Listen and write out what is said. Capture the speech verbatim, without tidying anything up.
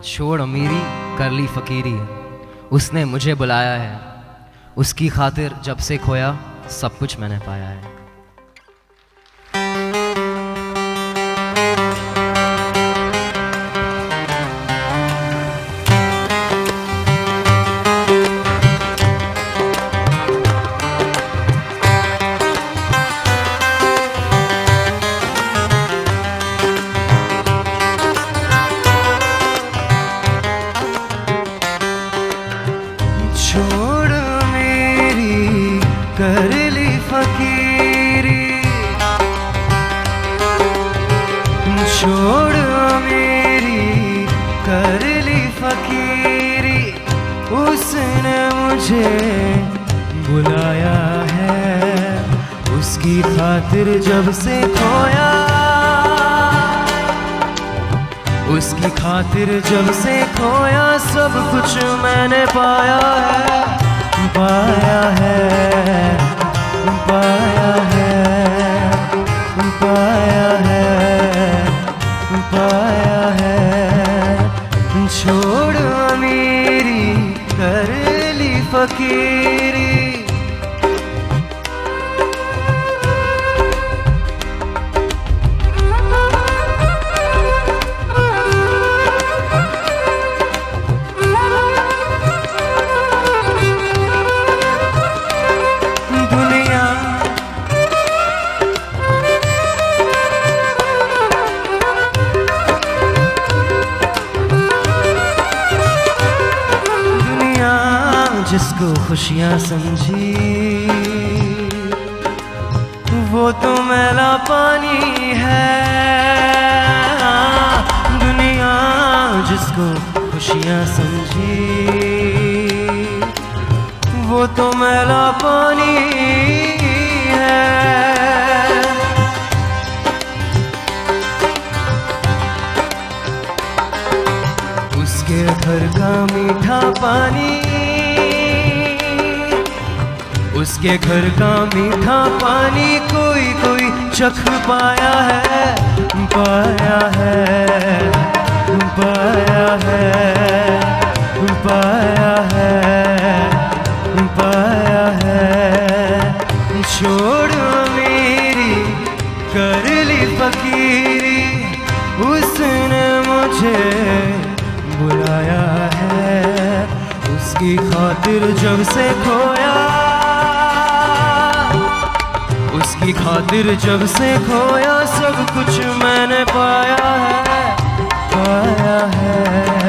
छोड़ अमीरी कर ली फकीरी, उसने मुझे बुलाया है, उसकी खातिर जब से खोया सब कुछ मैंने पाया है। छोड़ मेरी कर ली फकीरी, छोड़ मेरी कर ली फकीरी, उसने मुझे बुलाया है, उसकी खातिर जब से खोया, उसकी खातिर जब से खोया सब कुछ मैंने पाया है, पाया है, पाया है, पाया है, पाया है। छोड़ अमीरी कर ली फकीरी, जिसको खुशियाँ समझी वो तो मैला पानी है, दुनिया जिसको खुशियाँ समझी वो तो मैला पानी है। उसके घर का मीठा पानी, उसके घर का मीठा पानी कोई कोई चख पाया है, पाया है, पाया है, पाया है, पाया है। छोड़ मेरी कर ली फकीरी, उसने मुझे बुलाया है, उसकी खातिर जब से खोया, उसकी खातिर जब से खोया सब कुछ मैंने पाया है, पाया है।